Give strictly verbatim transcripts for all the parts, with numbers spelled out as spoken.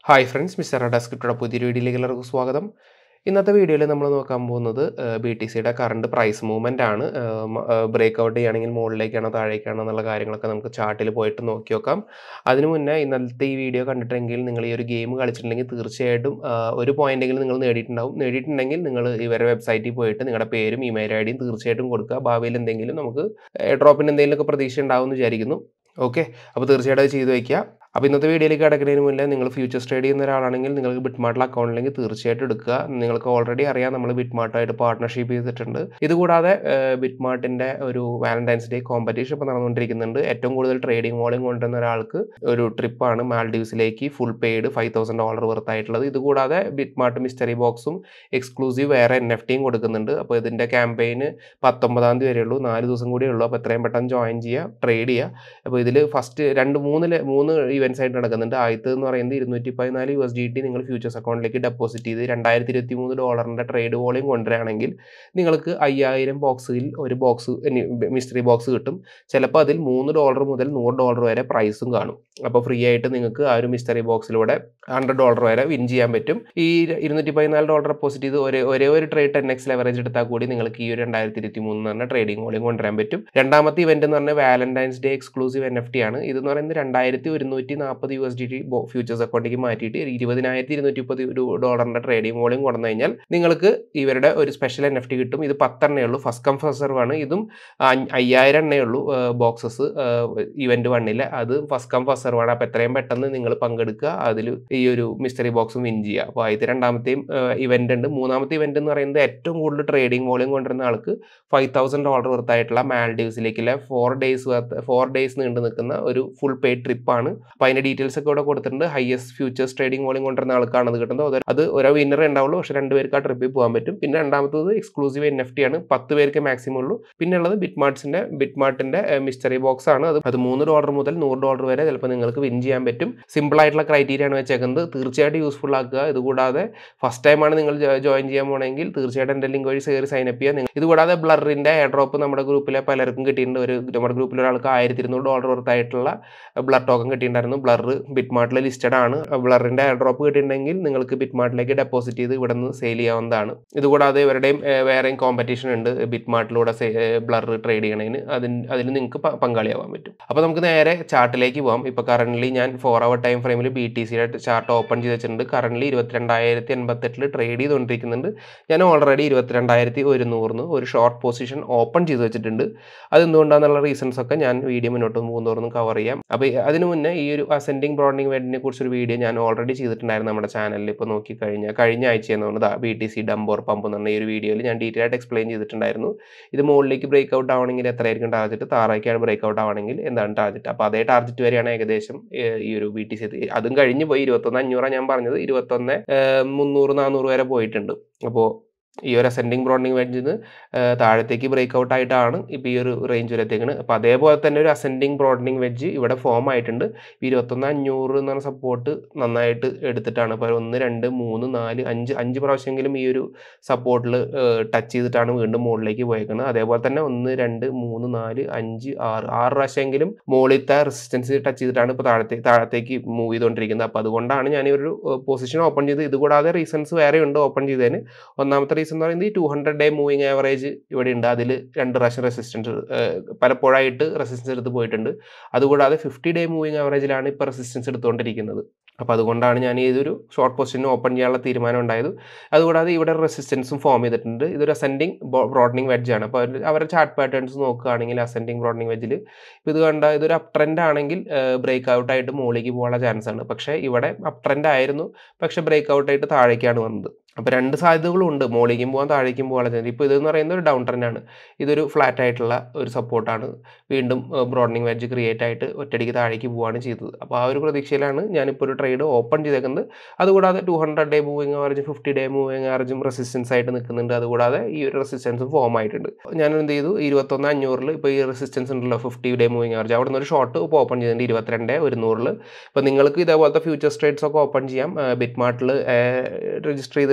Hi friends, mister ഡെസ്ക്രിപ്റ്റോടെ പുതിയൊരു വീഡിയോയിലേക്ക് എല്ലാവർക്കും സ്വാഗതം. ഇന്നത്തെ വീഡിയോയിൽ നമ്മൾ നോക്കാൻ പോകുന്നത് ബി ടി സിയുടെ കറണ്ട് പ്രൈസ് മൂവ്മെൻ്റ് ആണ്. ബ്രേക്ക് ഔട്ട് ചെയ്യുകയാണെങ്കിൽ മുകളിലേക്കാണോ താഴേക്കാണോ എന്നുള്ള കാര്യങ്ങളൊക്കെ നമുക്ക് ചാർട്ടിൽ പോയിട്ട് നോക്കി നോക്കാം. അതിനു മുന്നേ ഇന്നലത്തെ ഈ വീഡിയോ കണ്ടിട്ടുണ്ടെങ്കിൽ നിങ്ങൾ ഈ ഒരു ഗെയിം കളിച്ചിട്ടുണ്ടെങ്കിൽ തീർച്ചയായിട്ടും ഒരു പോയിന്റെങ്കിലും നിങ്ങൾ നേടിയിട്ടുണ്ടാവും. നേടിയിട്ടുണ്ടെങ്കിൽ നിങ്ങൾ ഇവരുടെ വെബ്സൈറ്റിൽ പോയിട്ട് നിങ്ങളുടെ പേരും ഇമെയിൽ ഐ ഡിയും തീർച്ചയായിട്ടും കൊടുക്കുക. ഭാവിയിൽ എന്തെങ്കിലും നമുക്ക് ഡ്രോപ്പിന് എന്തെങ്കിലുമൊക്കെ പ്രതീക്ഷ ഉണ്ടാവും എന്ന് വിചാരിക്കുന്നു. ഓക്കെ, അപ്പോൾ തീർച്ചയായിട്ടും അത് ചെയ്തു വയ്ക്കുക. അപ്പോൾ ഇന്നത്തെ വീഡിയോയിലേക്ക് കിടക്കുന്നതിന് മുന്നേ നിങ്ങൾ ഫ്യൂച്ചർ ട്രേഡ് ചെയ്യുന്ന ഒരാളാണെങ്കിൽ നിങ്ങൾക്ക് ബിറ്റ്മാർട്ടിൽ അക്കൗണ്ട് ഉണ്ടെങ്കിൽ തീർച്ചയായിട്ടും എടുക്കുക. നിങ്ങൾക്ക് ഓൾറെഡി അറിയാം, നമ്മൾ ബിറ്റ്മാർട്ടുമായിട്ട് പാർട്ട്ണർഷിപ്പ് ചെയ്തിട്ടുണ്ട്. ഇതുകൂടാതെ ബിറ്റ്മാർട്ടിൻ്റെ ഒരു വാലന്റൈൻസ് ഡേ കോമ്പറ്റീഷൻ ഇപ്പോൾ നടന്നുകൊണ്ടിരിക്കുന്നുണ്ട്. ഏറ്റവും കൂടുതൽ ട്രേഡിംഗ് വോളിയം കൊണ്ടുവരുന്ന ഒരാൾക്ക് ഒരു ട്രിപ്പാണ് മാൽഡീവ്സിലേക്ക് full paid five thousand dollar വർത്തായിട്ടുള്ളത്. ഇതുകൂടാതെ ബിറ്റ്മാർട്ട് മിസ്റ്ററി ബോക്സും എക്സ്ക്ലൂസീവ് വേറെ എൻ എഫ് ടിയും കൊടുക്കുന്നുണ്ട്. അപ്പോൾ ഇതിൻ്റെ ക്യാമ്പയിന് പത്തൊമ്പതാം തീയതി വരെ ഉള്ളൂ, നാല് ദിവസം കൂടിയേ ഉള്ളൂ. അപ്പോൾ എത്രയും പെട്ടെന്ന് ജോയിൻ ചെയ്യുക, ട്രേഡ് ചെയ്യുക. അപ്പോൾ ഇതിൽ ഫസ്റ്റ് രണ്ട് മൂന്നിൽ മൂന്ന് ഇവൻറ്റ്സ് ആയിട്ട് നടക്കുന്നുണ്ട്. ആദ്യത്തെ എന്ന് പറയുന്നത് ഇരുന്നൂറ്റി പതിനാല് യു എസ് ഡി ടി നിങ്ങൾ ഫ്യൂച്ചേഴ്സ് അക്കൗണ്ടിലേക്ക് ഡെപ്പോസിറ്റ് ചെയ്ത് രണ്ടായിരത്തി ഇരുപത്തി മൂന്ന് ഡോളറിൻ്റെ ട്രേഡ് വോളിയം കൊണ്ടുവരികയാണെങ്കിൽ നിങ്ങൾക്ക് അയ്യായിരം ബോക്സിൽ ഒരു ബോക്സ് മിസ്റ്ററി ബോക്സ് കിട്ടും. ചിലപ്പോൾ അതിൽ മൂന്ന് ഡോളർ മുതൽ നൂറ് ഡോളർ വരെ പ്രൈസും കാണും. അപ്പോൾ ഫ്രീ ആയിട്ട് നിങ്ങൾക്ക് ആ ഒരു മിസ്റ്ററി ബോക്സിലൂടെ ഹൺഡ്രഡ് ഡോളർ വരെ വിൻ ചെയ്യാൻ പറ്റും. ഈ ഇരുന്നൂറ്റി പതിനാല് ഡോളർ ഡെപ്പോസിറ്റ് ചെയ്ത് ഒരേ ഒരേ ഒരു ട്രേഡ് ടെൻ എക്സ് ലെവറേജ് എടുത്താൽ കൂടി നിങ്ങൾക്ക് ഈ ഒരു രണ്ടായിരത്തി ഇരുപത്തി മൂന്ന് എന്ന് പറഞ്ഞ ട്രേഡിംഗ് വോളിയം കൊണ്ടുവരാൻ പറ്റും. രണ്ടാമത്തെ ഇവന്റ് എന്ന് പറഞ്ഞാൽ Valentine's day exclusive N F T ആണ്. ഇതെന്ന് പറയുന്നത് രണ്ടായിരത്തി ഒരുന്നൂറ്റി നാൽപ്പത് U S D T futures അക്കൗണ്ടിലേക്ക് മാറ്റിയിട്ട് ഇരുപതിനായിരത്തി ഇരുന്നൂറ്റി മുപ്പത് ഡോളറിന്റെ ട്രേഡിംഗ് വോളിയം കൊണ്ടു കഴിഞ്ഞാൽ നിങ്ങൾക്ക് ഇവരുടെ ഒരു സ്പെഷ്യൽ എൻ എഫ് ടി കിട്ടും. ഇത് പത്തെണ്ണേ ഉള്ളൂ, ഫസ്റ്റ് കം ഫസ്റ്റ് സെർവ് ആണ്. ഇതും അയ്യായിരം എണ്ണേ ഉള്ളൂ ബോക്സസ് ഇവന്റ് വണ്ണില്. അത് ഫസ്റ്റ് കം ഫസ്റ്റ് സെർവ് ആണ്. അപ്പോൾ എത്രയും പെട്ടെന്ന് നിങ്ങൾ പങ്കെടുക്കുക, അതിൽ ഈ ഒരു മിസ്റ്ററി ബോക്സും വിൻ ചെയ്യുക. അപ്പോൾ ആദ്യത്തെ രണ്ടാമത്തെയും ഇവന്റ് ഉണ്ട്. മൂന്നാമത്തെ ഇവന്റ് എന്ന് പറയുന്നത് ഏറ്റവും കൂടുതൽ ട്രേഡിംഗ് വോളിയം കൊണ്ടുവരുന്ന ആൾക്ക് ഫൈവ് തൗസൻഡ് ഡോളർ വർത്തായിട്ടുള്ള മാൽഡീവ്സിലേക്കുള്ള four days worth four days നീണ്ടു നിൽക്കുന്ന ഒരു ഫുൾ പെയ്ഡ് ട്രിപ്പാണ്. അപ്പോൾ അതിന്റെ ഡീറ്റെയിൽസ് ഒക്കെ ഇവിടെ കൊടുത്തിട്ടുണ്ട്. ഹയസ്റ്റ് ഫ്യൂച്ചേഴ്സ് ട്രേഡിംഗ് വോളിയം കൊണ്ടുവരുന്ന ആൾക്കാണ് അത് കിട്ടുന്നത്. അത് ഒരു വിന്നറേ ഉണ്ടാവുള്ളൂ, പക്ഷേ രണ്ട് പേർക്ക് ആ ട്രിപ്പിൽ പോകാൻ പറ്റും. പിന്നെ രണ്ടാമത്തത് എക്സ്ക്ലൂസീവ് എൻ എഫ് ടി ആണ്, പത്ത് പേർക്ക് മാക്സിമം ഉള്ളൂ. പിന്നെ ഉള്ളത് ബിറ്റ്മാർട്സിന്റെ ബിറ്റ്മാർട്ടിന്റെ മിസ്റ്ററി ബോക്സ് ആണ്. അത് അത് മൂന്ന് ഡോളർ മുതൽ നൂറ് ഡോളർ വരെ ചിലപ്പോൾ നിങ്ങൾക്ക് വിൻ ചെയ്യാൻ പറ്റും. സിമ്പിൾ ആയിട്ടുള്ള ക്രൈറ്റീരിയ ആണ് വെച്ചേക്കുന്നത്. തീർച്ചയായിട്ടും യൂസ്ഫുൾ ആക്കുക. ഇതുകൂടാതെ ഫസ്റ്റ് ടൈമാണ് നിങ്ങൾ ജോയിൻ ചെയ്യാൻ പോകണമെങ്കിൽ തീർച്ചയായിട്ടും എൻ്റെ ലിങ്ക് വഴി കയറി സൈനപ്പ് ചെയ്യുക. ഇതുകൂടാതെ ബ്ലറിന്റെ എയർ ഡ്രോപ്പ് നമ്മുടെ ഗ്രൂപ്പിലെ പലർക്കും കിട്ടിയിട്ടുണ്ട്. ഒരു നമ്മുടെ ഗ്രൂപ്പിൽ ഒരാൾക്ക് ആയിരത്തി ഇരുന്നൂറ് ഡോളർ വർത്തായിട്ടുള്ള ബ്ലർ ടോക്കൺ കിട്ടിയിട്ടുണ്ടായിരുന്നു. ബ്ലർ ബിറ്റ്മാർട്ടിൽ ലിസ്റ്റഡ് ആണ്. ബ്ലറിന്റെ എയർ ഡ്രോപ്പ് കിട്ടിയിട്ടുണ്ടെങ്കിൽ നിങ്ങൾക്ക് ബിറ്റ്മാർട്ടിലേക്ക് ഡെപ്പോസിറ്റ് ചെയ്ത് ഇവിടെ നിന്ന് സെയിൽ ചെയ്യാവുന്നതാണ്. ഇതുകൂടാതെ ഇവരുടെയും വേറെയും കോമ്പറ്റീഷൻ ഉണ്ട് ബിറ്റ്മാർട്ടിലൂടെ ബ്ലർ ട്രേഡ് ചെയ്യണതിന്. അതിന് അതിൽ നിങ്ങൾക്ക് പങ്കാളിയാവാൻ പറ്റും. അപ്പോൾ നമുക്ക് നേരെ ചാർട്ടിലേക്ക് പോകാം. ഇപ്പോൾ കറന്റ് ഞാൻ ഫോർ അവർ ടൈം ഫ്രെയിമിൽ ബി ടി സിയുടെ ചാർട്ട് ഓപ്പൺ ചെയ്ത് വെച്ചിട്ടുണ്ട്. കറന്റ് ഇരുപത്തിരണ്ടായിരത്തി എൺപത്തെട്ടിൽ ട്രേഡ് ചെയ്തുകൊണ്ടിരിക്കുന്നുണ്ട്. ഞാൻ ഓൾറെഡി ഇരുപത്തിരണ്ടായിരത്തി ഒരുന്നൂറിന് ഒരു ഷോർട്ട് പൊസിഷൻ ഓപ്പൺ ചെയ്ത് വെച്ചിട്ടുണ്ട്. അതെന്തുകൊണ്ടാണെന്നുള്ള റീസൺസ് ഒക്കെ ഞാൻ വീഡിയോ മുന്നോട്ട് പോകുന്നതോറും കവർ ചെയ്യാം. അപ്പോൾ അതിന് മുന്നേ ഈ ഒരു അസെൻഡിങ് ബ്രോഡനിങ് വെഡിനെ കുറിച്ചൊരു വീഡിയോ ഞാൻ ഓൾറെഡി ചെയ്തിട്ടുണ്ടായിരുന്നു നമ്മുടെ ചാനലിൽ. ഇപ്പോൾ നോക്കിക്കഴിഞ്ഞാൽ കഴിഞ്ഞ ആഴ്ച എന്നുള്ളത് ബി ടി സി ഡംബോർ പമ്പ് എന്ന് പറഞ്ഞ ഈ ഒരു വീഡിയോയിൽ ഞാൻ ഡീറ്റെയിൽ ആയിട്ട് എക്സ്പ്ലെയിൻ ചെയ്തിട്ടുണ്ടായിരുന്നു. ഇത് മുകളിലേക്ക് ബ്രേക്ക് ഔട്ട് ആവണമെങ്കിൽ എത്രയായിരിക്കും ടാർജറ്റ്, താഴേക്കാണ് ബ്രേക്ക് ഔട്ട് ആവണമെങ്കിൽ എന്താണ് ടാർജറ്റ്. അപ്പോൾ അതേ ടാർജറ്റ് വരെയാണ് ഏകദേശം ഈ ഒരു ബി ടി സി. അതും കഴിഞ്ഞ് പോയി ഇരുപത്തൊന്ന് അഞ്ഞൂറാണ് ഞാൻ പറഞ്ഞത്, ഇരുപത്തൊന്ന് മുന്നൂറ് നാനൂറ് വരെ പോയിട്ടുണ്ട്. അപ്പോൾ ഈ ഒരു അസെൻഡിങ് ബ്രോഡനിങ് വെഡ്ജിന് താഴത്തേക്ക് ബ്രേക്ക് ഔട്ട് ആയിട്ടാണ് ഇപ്പോൾ ഈ ഒരു റേഞ്ച് വരെത്തേക്കാണ്. അപ്പോൾ അതേപോലെ തന്നെ ഒരു അസെൻഡിങ് ബ്രോഡനിങ് വെഡ്ജ് ഇവിടെ ഫോം ആയിട്ടുണ്ട്. ഇരുപത്തൊന്ന് അഞ്ഞൂറ് എന്ന് പറഞ്ഞ സപ്പോർട്ട് നന്നായിട്ട് എടുത്തിട്ടാണ്. അപ്പോൾ ഒന്ന് രണ്ട് മൂന്ന് നാല് അഞ്ച് അഞ്ച് പ്രാവശ്യമെങ്കിലും ഈ ഒരു സപ്പോർട്ടിൽ ടച്ച് ചെയ്തിട്ടാണ് വീണ്ടും മുകളിലേക്ക് പോയേക്കുന്നത്. അതേപോലെ തന്നെ ഒന്ന് രണ്ട് മൂന്ന് നാല് അഞ്ച് ആറ് ആറ് പ്രാവശ്യമെങ്കിലും മുകളിലത്തെ റെസിസ്റ്റൻസ് ടച്ച് ചെയ്തിട്ടാണ് ഇപ്പോൾ താഴത്തേക്ക് താഴത്തേക്ക് മൂവ് ചെയ്തുകൊണ്ടിരിക്കുന്നത്. അപ്പോൾ അതുകൊണ്ടാണ് ഞാൻ ഈ ഒരു പൊസിഷൻ ഓപ്പൺ ചെയ്ത്. ഇതുകൂടാതെ റീസൺസ് വേറെ ഉണ്ട് ഓപ്പൺ ചെയ്തതിന്. ഒന്നാമത്തെ റീസൺ എന്ന് പറയുന്നത് ഈ two hundred day moving average ഇവിടെ ഉണ്ട്. അതിൽ രണ്ട് പ്രാവശ്യം റെസിസ്റ്റൻസ് പലപ്പോഴായിട്ട് റെസിസ്റ്റൻസ് എടുത്ത് പോയിട്ടുണ്ട്. അതുകൂടാതെ ഫിഫ്റ്റി ഡേ മൂവിങ് ആവറേജിലാണ് ഇപ്പോൾ റെസിസ്റ്റൻസ് എടുത്തുകൊണ്ടിരിക്കുന്നത്. അപ്പോൾ അതുകൊണ്ടാണ് ഞാൻ ഈ ഒരു ഷോർട്ട് പൊസിഷന് ഓപ്പൺ ചെയ്യാനുള്ള തീരുമാനം ഉണ്ടായത്. അതുകൂടാതെ ഇവിടെ റെസിസ്റ്റൻസും ഫോം ചെയ്തിട്ടുണ്ട്. ഇതൊരു അസെൻഡിങ് ബ്രോഡനിങ് വെഡ്ജാണ്. അപ്പോൾ അവരുടെ ചാർട്ട് പാറ്റേൺസ് നോക്കുകയാണെങ്കിൽ അസെൻഡിങ് ബ്രോഡനിങ് വെഡ്ജിൽ ഇപ്പോൾ ഇത് കണ്ട ഇതൊരു അപ് ട്രെൻഡ് ആണെങ്കിൽ ബ്രേക്ക് ഔട്ട് ആയിട്ട് മുകളിലേക്ക് പോകാനുള്ള ചാൻസ് ആണ്. പക്ഷേ ഇവിടെ അപ് ട്രെൻഡ് ആയിരുന്നു, പക്ഷേ ബ്രേക്ക് ഔട്ട് ആയിട്ട് താഴേക്കാണ് വന്നത്. അപ്പോൾ രണ്ട് സാധ്യതകളും ഉണ്ട്, മുകളിലേക്കും പോകാൻ താഴേക്കും പോകാനുള്ള ചാൻസ്. ഇപ്പോൾ ഇതെന്ന് പറയുന്നത് ഒരു ഡൗൺ ട്രെൻഡ് ആണ്. ഇതൊരു ഫ്ലാറ്റ് ആയിട്ടുള്ള ഒരു സപ്പോർട്ടാണ്. വീണ്ടും ബ്രോഡനിങ് വെഡ്ജ് ക്രിയേറ്റ് ആയിട്ട് ഒറ്റയടിക്ക് താഴേക്ക് പോവുകയാണ് ചെയ്തത്. അപ്പോൾ ആ ഒരു പ്രതീക്ഷയിലാണ് ഞാനിപ്പോൾ ഒരു ട്രേഡ് ഓപ്പൺ ചെയ്തേക്കുന്നത്. അതുകൂടാതെ ടു ഹൺഡ്രഡ് ഡേ മൂവിങ് ആവറേജും ഫിഫ്റ്റി ഡേ മൂവിങ് ആവറേജും റെസിസ്റ്റൻസ് ആയിട്ട് നിൽക്കുന്നുണ്ട്. അതുകൂടാതെ ഈ ഒരു റെസിസ്റ്റൻസും ഫോം ആയിട്ടുണ്ട്. ഞാൻ എന്ത് ചെയ്തു, ഇരുപത്തൊന്ന് അഞ്ഞൂറിൽ ഇപ്പോൾ ഈ റെസിസ്റ്റൻസ് ഉണ്ടല്ലോ ഫിഫ്റ്റി ഡേ മൂവിങ് ആവറേജ്, അവിടെ നിന്ന് ഒരു ഷോർട്ട് ഇപ്പോൾ ഓപ്പൺ ചെയ്തിട്ടുണ്ട് ഇരുപത്തിരണ്ട് ഒരുന്നൂറിൽ. അപ്പോൾ നിങ്ങൾക്ക് ഇതേപോലത്തെ ഫ്യൂച്ചർ ട്രേഡ്സ് ഒക്കെ ഓപ്പൺ ചെയ്യാം. ബിറ്റ്മാർട്ടിൽ രജിസ്റ്റർ ചെയ്തിട്ട്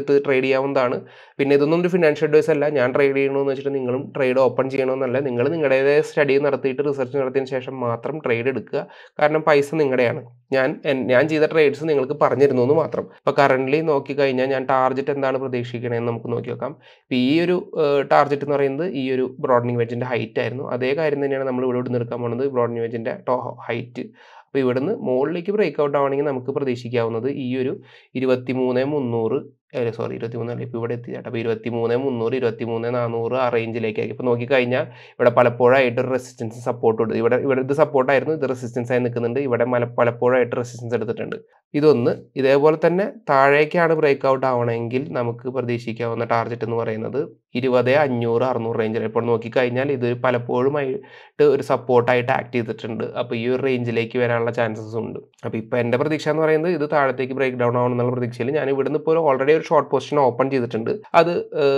എടുത്ത് ട്രേഡ് ചെയ്യാവുന്നതാണ്. പിന്നെ ഇതൊന്നും ഒരു ഫിനാൻഷ്യൽ അഡ്വൈസ് അല്ല. ഞാൻ ട്രേഡ് ചെയ്യണമെന്ന് വെച്ചിട്ട് നിങ്ങളും ട്രേഡ് ഓപ്പൺ ചെയ്യണമെന്നല്ല. നിങ്ങൾ നിങ്ങളുടേതായ സ്റ്റഡി നടത്തിയിട്ട് റിസർച്ച് നടത്തിയതിന് ശേഷം മാത്രം ട്രേഡ് എടുക്കുക. കാരണം പൈസ നിങ്ങളുടെയാണ്. ഞാൻ ഞാൻ ചെയ്ത ട്രേഡ്സ് നിങ്ങൾക്ക് പറഞ്ഞിരുന്നു എന്ന് മാത്രം. ഇപ്പോൾ കറൻ്റ്ലി നോക്കിക്കഴിഞ്ഞാൽ ഞാൻ ടാർഗറ്റ് എന്താണ് പ്രതീക്ഷിക്കണതെന്ന് നമുക്ക് നോക്കി നോക്കാം. ഇപ്പോൾ ഈ ഒരു ടാർഗറ്റ് എന്ന് പറയുന്നത് ഈ ഒരു ബ്രോഡനിങ് വെഡ്ജിൻ്റെ ഹൈറ്റ് ആയിരുന്നു. അതേ കാര്യം തന്നെയാണ് നമ്മൾ ഇവിടെ ഇവിടെ എടുക്കാൻ പോകുന്നത്, ബ്രോഡനിങ് വെഡ്ജിൻ്റെ ടോ ഹൈറ്റ്. അപ്പോൾ ഇവിടുന്ന് മുകളിലേക്ക് ബ്രേക്ക് ഔട്ട് ആവണമെങ്കിൽ നമുക്ക് പ്രതീക്ഷിക്കാവുന്നത് ഈ ഒരു ഇരുപത്തി മൂന്ന് മുന്നൂറ് അല്ല സോറി ഇരുപത്തി മൂന്നല്ല ഇപ്പോൾ ഇവിടെ എത്തി ചേട്ടാ. അപ്പോൾ ഇരുപത്തി മൂന്ന് മുന്നൂറ് ഇരുപത്തി മൂന്ന് നാനൂറ് ആ റേഞ്ചിലേക്കായിരിക്കും. ഇപ്പോൾ നോക്കിക്കഴിഞ്ഞാൽ ഇവിടെ പലപ്പോഴായിട്ട് ഒരു റെസിസ്റ്റൻസ് സപ്പോർട്ട് ഉണ്ട്. ഇവിടെ ഇവിടെ ഇത് സപ്പോർട്ടായിരുന്നു, ഇത് റെസിസ്റ്റൻസ് ആയി നിൽക്കുന്നുണ്ട്. ഇവിടെ മല പലപ്പോഴായിട്ട് റെസിസ്റ്റൻസ് എടുത്തിട്ടുണ്ട്. ഇതൊന്ന്. ഇതേപോലെ തന്നെ താഴേക്കാണ് ബ്രേക്ക് ഔട്ട് ആവണമെങ്കിൽ നമുക്ക് പ്രതീക്ഷിക്കാവുന്ന ടാർഗറ്റ് എന്ന് പറയുന്നത് ഇരുപത് അഞ്ഞൂറ് അറുന്നൂറ് റേഞ്ചിൽ. ഇപ്പോൾ നോക്കിക്കഴിഞ്ഞാൽ ഇത് പലപ്പോഴുമായിട്ട് ഒരു സപ്പോർട്ടായിട്ട് ആക്ട് ചെയ്തിട്ടുണ്ട്. അപ്പോൾ ഈ ഒരു റേഞ്ചിലേക്ക് വരാനുള്ള ചാൻസസ് ഉണ്ട്. അപ്പോൾ ഇപ്പോൾ എൻ്റെ പ്രതീക്ഷ എന്ന് പറയുന്നത് ഇത് താഴത്തേക്ക് ബ്രേക്ക് ഡൗൺ ആവണമെന്നുള്ള പ്രതീക്ഷയിൽ ഞാൻ ഇവിടുന്ന് ഇപ്പോൾ ഓൾറെഡി ഒരു ഷോർട്ട് പൊസിഷൻ ഓപ്പൺ ചെയ്തിട്ടുണ്ട്. അത്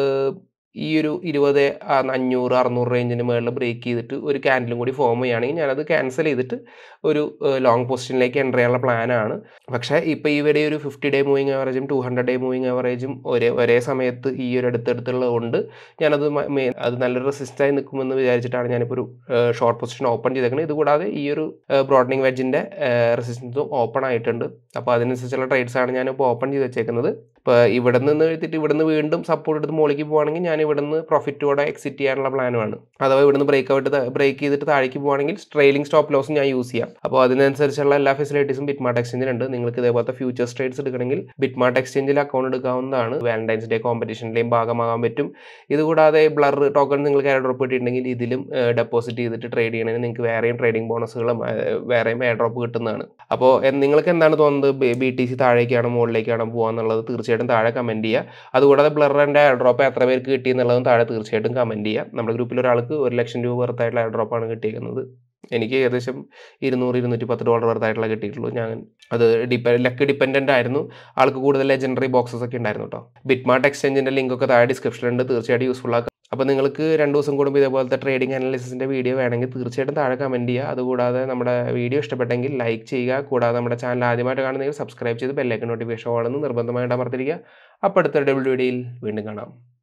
ഈ ഒരു ഇരുപത് അഞ്ഞൂറ് അറുന്നൂറ് റേഞ്ചിന് മുകളിൽ ബ്രേക്ക് ചെയ്തിട്ട് ഒരു ക്യാൻഡിലും കൂടി ഫോം ചെയ്യുകയാണെങ്കിൽ ഞാനത് ക്യാൻസൽ ചെയ്തിട്ട് ഒരു ലോങ് പൊസിഷനിലേക്ക് എൻ്റർ ചെയ്യാനുള്ള പ്ലാനാണ്. പക്ഷേ ഇപ്പോൾ ഇവിടെ ഒരു ഫിഫ്റ്റി ഡേ മൂവിങ് ആവറേജും ടു ഹൺഡ്രഡ് ഡേ മൂവിങ് ആവറേജും ഒരേ ഒരേ സമയത്ത് ഈ ഒരു അടുത്തടുത്തുള്ളത് കൊണ്ട് ഞാനത് അത് നല്ലൊരു റെസിസ്റ്റായി നിൽക്കുമെന്ന് വിചാരിച്ചിട്ടാണ് ഞാനിപ്പോൾ ഒരു ഷോർട്ട് പൊസിഷൻ ഓപ്പൺ ചെയ്തേക്കുന്നത്. ഇതുകൂടാതെ ഈ ഒരു ബ്രോഡനിങ് വെഡ്ജിൻ്റെ റെസിസ്റ്റൻസും ഓപ്പൺ ആയിട്ടുണ്ട്. അപ്പോൾ അതിനനുസരിച്ചുള്ള ട്രേഡ്സാണ് ഞാനിപ്പോൾ ഓപ്പൺ ചെയ്ത് വെച്ചേക്കുന്നത്. ഇപ്പോൾ ഇവിടെ നിന്ന് എഴുതിയിട്ട് ഇവിടെ നിന്ന് വീണ്ടും സപ്പോർട്ട് എടുത്ത് മുകളിലേക്ക് പോകുകയാണെങ്കിൽ ഞാൻ ഇവിടെ നിന്ന് പ്രോഫിറ്റോടെ എക്സിറ്റ് ചെയ്യാനുള്ള പ്ലാനുമാണ്. അഥവാ ഇവിടുന്ന് ബ്രേക്ക് ഔട്ട് ബ്രേക്ക് ചെയ്തിട്ട് താഴേക്ക് പോകുകയാണെങ്കിൽ ട്രെയിലിംഗ് സ്റ്റോപ്പ് ലോസ് ഞാൻ യൂസ് ചെയ്യാം. അപ്പോൾ അതിനനുസരിച്ചുള്ള എല്ലാ ഫെസിലിറ്റീസും ബിറ്റ്മാർട്ട് എക്സ്ചേഞ്ചിലുണ്ട്. നിങ്ങൾക്ക് ഇതേപോലത്തെ ഫ്യൂച്ചേഴ്സ് ട്രേഡ്സ് എടുക്കണമെങ്കിൽ ബിറ്റ്മാർട്ട് എക്സ്ചേഞ്ചിൽ അക്കൗണ്ട് എടുക്കാവുന്നതാണ്. വാലന്റൈൻസ് ഡേ കോമ്പറ്റീഷനിലെയും ഭാഗമാകാൻ പറ്റും. ഇതുകൂടാതെ ബ്ലർ ടോക്കൺ നിങ്ങൾക്ക് എയർ ഡ്രോപ്പ് കിട്ടിയിട്ടുണ്ടെങ്കിൽ ഇതിലും ഡെപ്പോസിറ്റ് ചെയ്തിട്ട് ട്രേഡ് ചെയ്യണമെങ്കിൽ നിങ്ങൾക്ക് വേറെയും ട്രേഡിംഗ് ബോണസുകളും വേറെയും എയർ ഡ്രോപ്പ് കിട്ടുന്നതാണ്. അപ്പോൾ നിങ്ങൾക്ക് എന്താണ് തോന്നുന്നത്, ബി ടി സി താഴേക്കാണോ മുകളിലേക്കാണോ പോകാന്നുള്ളത് തീർച്ചയായിട്ടും താഴെ കമൻറ്റ് ചെയ്യുക. അതുകൂടാതെ ബ്ലറിൻ്റെ എയർ ഡ്രോപ്പ് എത്ര പേർക്ക് കിട്ടി എന്നുള്ളതും താഴെ തീർച്ചയായിട്ടും കമൻറ്റ് ചെയ്യുക. നമ്മുടെ ഗ്രൂപ്പിൽ ഒരാൾക്ക് ഒരു ലക്ഷം രൂപ വർത്തായിട്ടുള്ള എയർ ഡ്രോപ്പാണ് കിട്ടിയിരിക്കുന്നത്. എനിക്ക് ഏകദേശം ഇരുന്നൂറ് ഇരുന്നൂറ്റി പത്ത് ഡോളർ വർത്തായിട്ടുള്ള കിട്ടിയിട്ടുള്ളൂ. ഞാൻ അത് ഡിപ്പെ ലക്ക് ഡിപ്പെൻഡൻ്റ് ആയിരുന്നു. ആൾക്ക് കൂടുതൽ ലെജൻഡറി ബോക്സസ് ഒക്കെ ഉണ്ടായിരുന്നു കേട്ടോ. ബിറ്റ്മാർട്ട് എക്സ്ചേഞ്ചിൻ്റെ ലിങ്ക് ഒക്കെ താഴെ ഡിസ്ക്രിപ്ഷനിലുണ്ട്, തീർച്ചയായിട്ടും യൂസ്ഫുൾ ആക്കുക. അപ്പോൾ നിങ്ങൾക്ക് രണ്ട് ദിവസം കൂടുമ്പോൾ ഇതേപോലത്തെ ട്രേഡിംഗ് അനാലിസിസിൻ്റെ വീഡിയോ വേണമെങ്കിൽ തീർച്ചയായിട്ടും താഴെ കമൻറ്റ് ചെയ്യുക. അതുകൂടാതെ നമ്മുടെ വീഡിയോ ഇഷ്ടപ്പെട്ടെങ്കിൽ ലൈക്ക് ചെയ്യുക. കൂടാതെ നമ്മുടെ ചാനൽ ആദ്യമായിട്ട് കാണുന്നെങ്കിൽ സബ്സ്ക്രൈബ് ചെയ്ത് ബെല്ലൈക്കൺ നോട്ടിഫിക്കേഷൻ ഓളെന്ന് നിർബന്ധമായിട്ട് അമർത്തിരിക്കുക. അപ്പോൾ അടുത്ത ഡബ്ല്യു വീഡിയോയിൽ വീണ്ടും കാണാം.